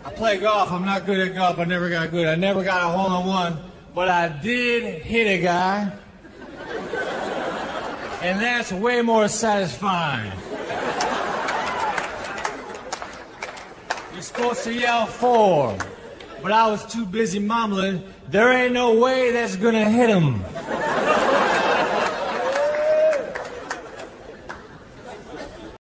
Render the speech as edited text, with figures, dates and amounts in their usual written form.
I play golf. I'm not good at golf. I never got good. I never got a hole-in-one. But I did hit a guy. And that's way more satisfying. You're supposed to yell 4. But I was too busy mumbling, there ain't no way that's gonna hit him.